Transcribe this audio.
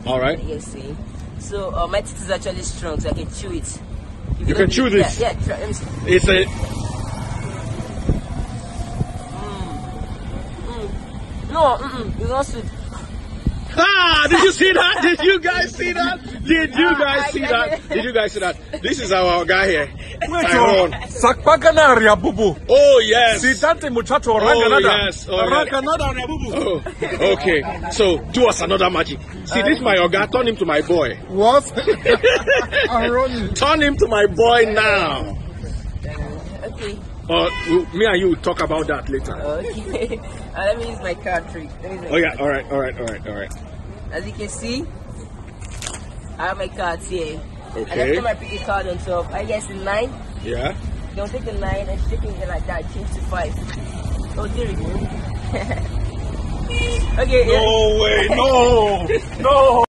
All right. You can see. So my teeth is actually strong, so I can chew it. You can chew this? Yeah, try. Let me see. It's a... No, it's not sweet. Ah, did you see that? Did you guys see that? Did you guys see that? Did you guys see that? This is our guy here. Tyrone. Oh, yes. Oh, yes. Oh, yes. Oh, okay. So, do us another magic. See, this is my guy. Turn him to my boy. What? Turn him to my boy now. Okay. Me and you will talk about that later. Okay. Let me use my card trick. Oh yeah, all right. As you can see, I have my cards here. Okay. And I put my picky card on top. I guess in 9. Yeah. Don't take the 9 and sticking it like that. Change to 5. Oh, there we go. Okay. No way, no.